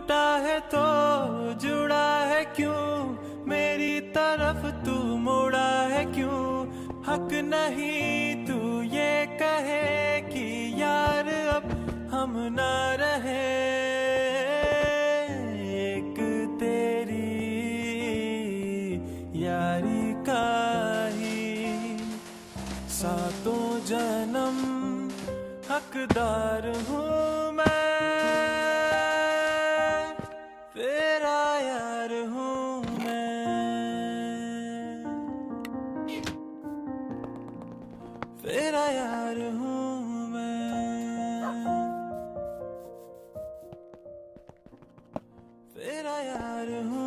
टूटा है तो जुड़ा है क्यों, मेरी तरफ तू मुड़ा है क्यों। हक नहीं तू ये कहे कि यार अब हम ना रहे। एक तेरी यारी का ही सातों जन्म हकदार हूँ मैं, तेरा यार हूँ मैं, तेरा यार हूँ मैं, तेरा यार हूँ।